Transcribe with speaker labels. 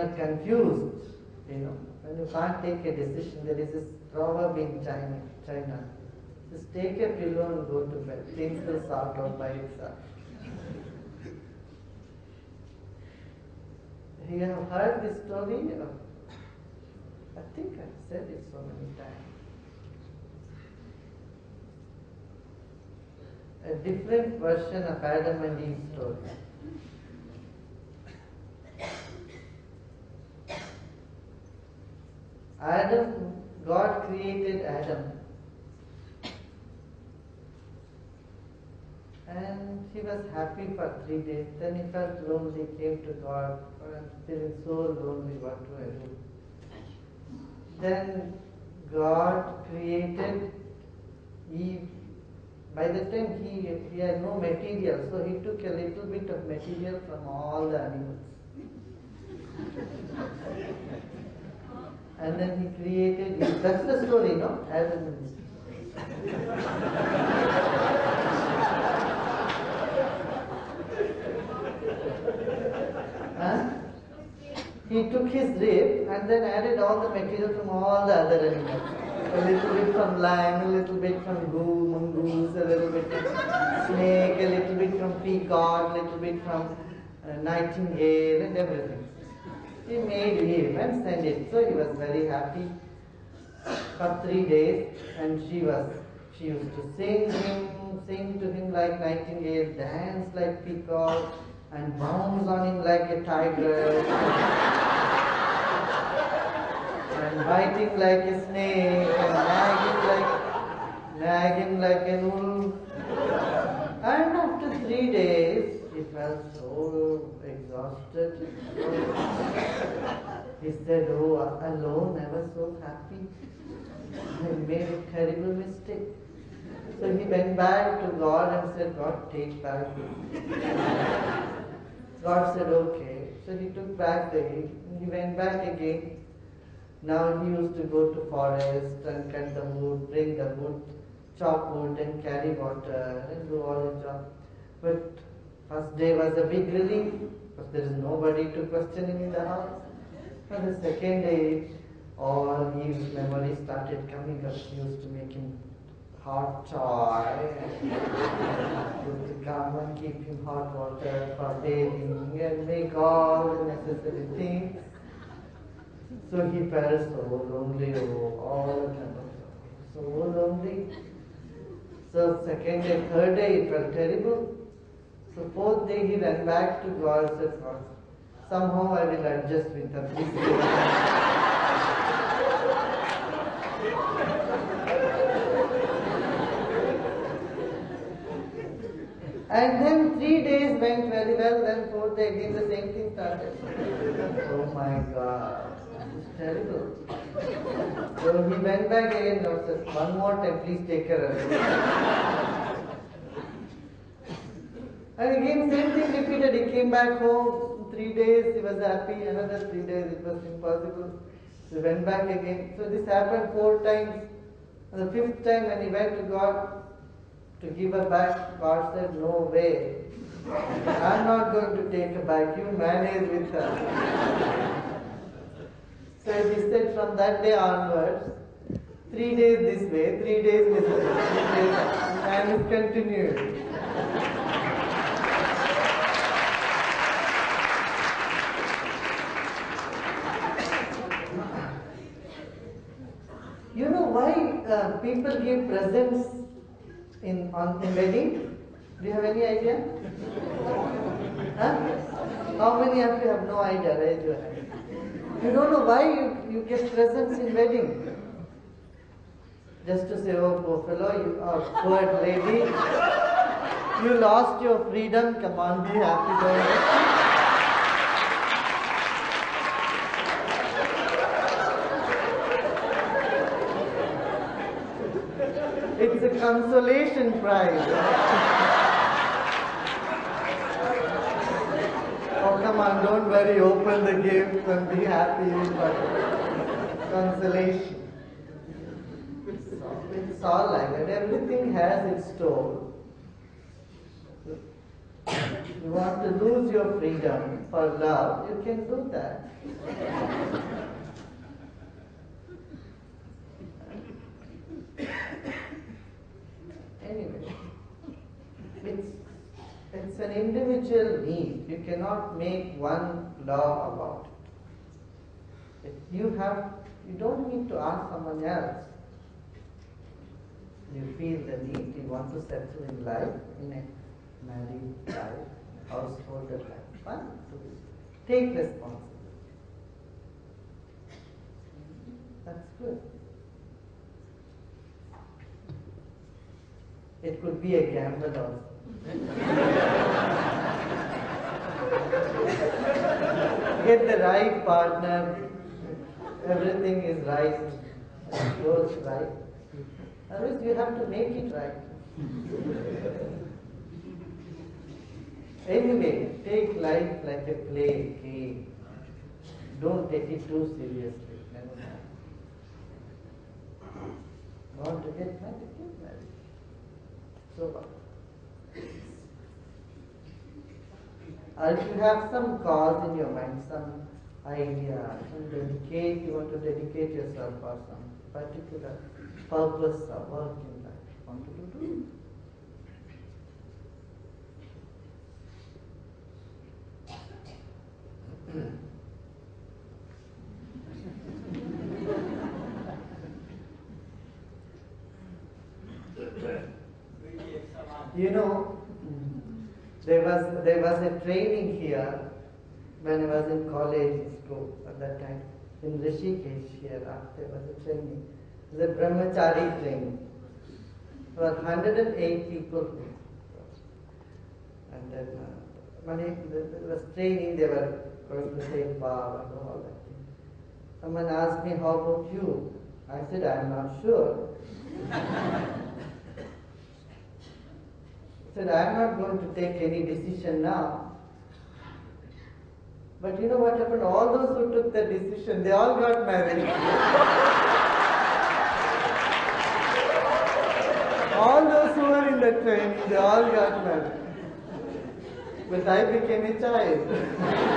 Speaker 1: confused. When you can't take a decision, there is this proverb in China. Just take a pillow and go to bed. Things will sort out by itself. You have heard this story? I think I've said it so many times. A different version of Adam and Eve's story. God created Adam. And he was happy for 3 days. Then he felt lonely, came to God. I'm feeling so lonely, what do I do? Then God created Eve. By the time he had no material, so he took a little bit of material from all the animals. And then he created Eve. That's the story, no? Adam and Eve. He took his rib and then added all the material from all the other animals. A little bit from lion, a little bit from mongoose, a little bit from snake, a little bit from peacock, a little bit from nightingale and everything. He made Eve and sent it. So he was very happy for 3 days, and she used to sing to him like nightingale, dance like peacock, and bounce on him like a tiger, and bite him like a snake, and nag him like an wolf. And after 3 days, he felt so exhausted. He said, "Oh, alone I was so happy. I made a terrible mistake." So he went back to God and said, "God, take back this." God said, "Okay." So he took back the egg. He went back again. Now he used to go to forest and cut the wood, bring the wood, chop wood and carry water and do all his job. But first day was a big relief because there is nobody to question him in the house. For the second day, all his memories started coming up. He used to make him hot chai and used to come and keep him hot water for bathing and make all the necessary things. So he felt so lonely, all the time, so lonely. So second day, third day, it felt terrible. So fourth day, he ran back to God and said, "God, somehow I will adjust with her. Please give me." And then 3 days went very well, then fourth day again the same thing started. Oh my God, this is terrible. So he went back again, God said, "One more time, please take care of it." And again same thing repeated. He came back home, 3 days he was happy, another 3 days it was impossible. So he went back again. So this happened 4 times. And the 5th time when he went to God, to give her back, God said, "No way. I'm not going to take her back. You manage with her." So he said from that day onwards, 3 days this way, 3 days this way, 3 days, and it continued. You know why people give presents in wedding? Do you have any idea? Huh? How many of you have no idea? Raise your hand. You don't know why you get presents in wedding? Just to say, "Oh, poor fellow, poor lady, you lost your freedom. Come on, be happy, don't." It's a consolation prize. Oh, come on, don't worry, open the gift and be happy. But consolation. It's all like that. Everything has its toll. You want to lose your freedom for love, you can do that. Anyway, it's an individual need. You cannot make one law about it. You don't need to ask someone else. You feel the need, you want to settle in life, in a married life, household life. Fine. Take responsibility. That's good. It could be a gamble also. Get the right partner, everything is right, goes right. Otherwise, you have to make it right. Anyway, take life like a play game. Don't take it too seriously. Never mind. Want to get married? Get married. So what? Or if you have some cause in your mind, some idea, you want to dedicate yourself for some particular purpose or work in life, want to do. You know, there was a training here when I was in college school at that time. In Rishikesh here, there was a training. It was a brahmachari training. There were 108 people. And then when there was training, they were going to take vow and all that thing. Someone asked me, how about you? I said, I'm not sure. I said, I'm not going to take any decision now. But you know what happened? All those who took the decision, they all got married. All those who were in the training, they all got married. But I became a child.